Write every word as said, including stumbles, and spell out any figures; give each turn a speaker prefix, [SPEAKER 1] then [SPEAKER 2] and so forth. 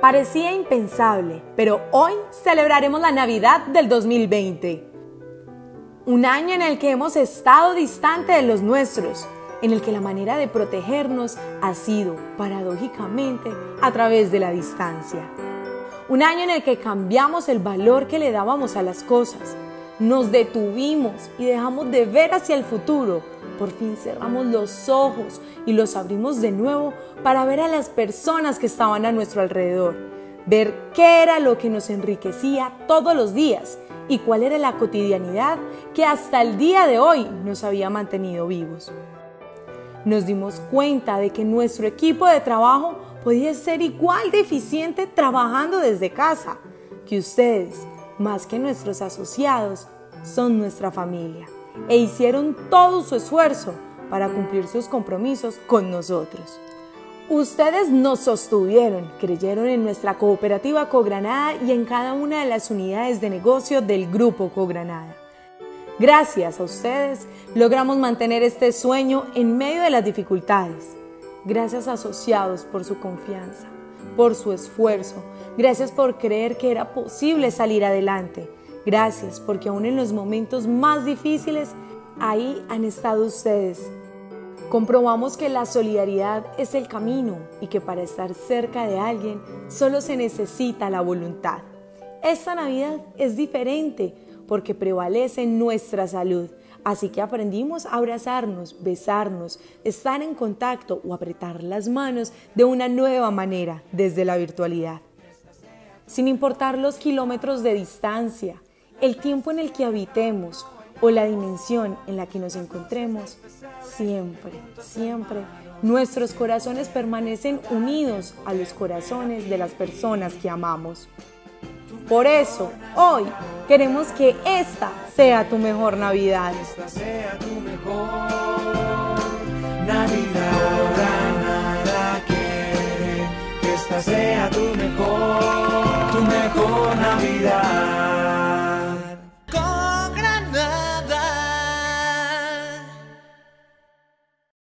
[SPEAKER 1] Parecía impensable, pero hoy celebraremos la Navidad del dos mil veinte. Un año en el que hemos estado distante de los nuestros, en el que la manera de protegernos ha sido, paradójicamente, a través de la distancia. Un año en el que cambiamos el valor que le dábamos a las cosas, nos detuvimos y dejamos de ver hacia el futuro. Por fin cerramos los ojos y los abrimos de nuevo para ver a las personas que estaban a nuestro alrededor, ver qué era lo que nos enriquecía todos los días y cuál era la cotidianidad que hasta el día de hoy nos había mantenido vivos. Nos dimos cuenta de que nuestro equipo de trabajo podía ser igual de eficiente trabajando desde casa, que ustedes, más que nuestros asociados, son nuestra familia e hicieron todo su esfuerzo para cumplir sus compromisos con nosotros. Ustedes nos sostuvieron, creyeron en nuestra cooperativa Cogranada y en cada una de las unidades de negocio del Grupo Cogranada. Gracias a ustedes logramos mantener este sueño en medio de las dificultades. Gracias, asociados, por su confianza, por su esfuerzo. Gracias por creer que era posible salir adelante. Gracias porque aún en los momentos más difíciles, ahí han estado ustedes. Comprobamos que la solidaridad es el camino y que para estar cerca de alguien solo se necesita la voluntad. Esta Navidad es diferente porque prevalece nuestra salud. Así que aprendimos a abrazarnos, besarnos, estar en contacto o apretar las manos de una nueva manera desde la virtualidad. Sin importar los kilómetros de distancia, el tiempo en el que habitemos o la dimensión en la que nos encontremos, siempre, siempre nuestros corazones permanecen unidos a los corazones de las personas que amamos. Por eso, hoy queremos que esta sea tu mejor Navidad.
[SPEAKER 2] Esta sea tu mejor Navidad.